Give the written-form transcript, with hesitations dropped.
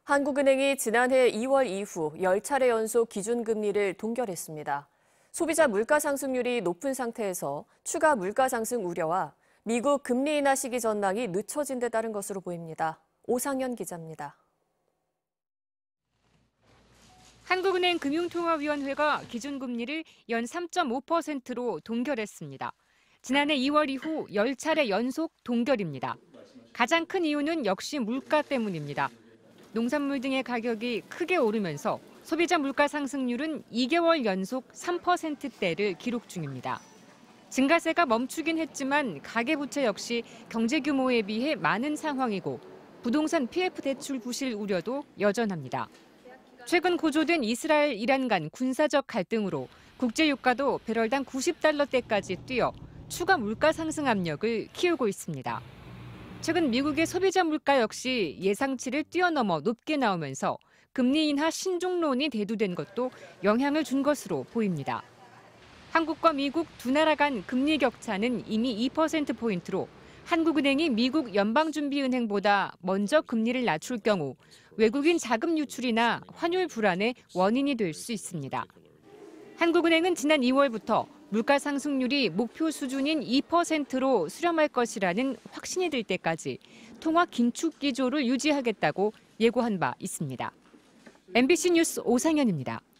한국은행이 지난해 2월 이후 10차례 연속 기준금리를 동결했습니다. 소비자 물가 상승률이 높은 상태에서 추가 물가 상승 우려와 미국 금리 인하 시기 전망이 늦춰진 데 따른 것으로 보입니다. 오상현 기자입니다. 한국은행 금융통화위원회가 기준금리를 연 3.5%로 동결했습니다. 지난해 2월 이후 10차례 연속 동결입니다. 가장 큰 이유는 역시 물가 때문입니다. 농산물 등의 가격이 크게 오르면서 소비자 물가 상승률은 2개월 연속 3%대를 기록 중입니다. 증가세가 멈추긴 했지만 가계부채 역시 경제 규모에 비해 많은 상황이고 부동산 PF 대출 부실 우려도 여전합니다. 최근 고조된 이스라엘, 이란 간 군사적 갈등으로 국제유가도 배럴당 90달러대까지 뛰어 추가 물가 상승 압력을 키우고 있습니다. 최근 미국의 소비자 물가 역시 예상치를 뛰어넘어 높게 나오면서 금리 인하 신종론이 대두된 것도 영향을 준 것으로 보입니다. 한국과 미국 두 나라 간 금리 격차는 이미 2%포인트로 한국은행이 미국 연방준비은행보다 먼저 금리를 낮출 경우 외국인 자금 유출이나 환율 불안의 원인이 될 수 있습니다. 한국은행은 지난 2월부터 물가 상승률이 목표 수준인 2%로 수렴할 것이라는 확신이 들 때까지 통화 긴축 기조를 유지하겠다고 예고한 바 있습니다. MBC 뉴스 오상현입니다.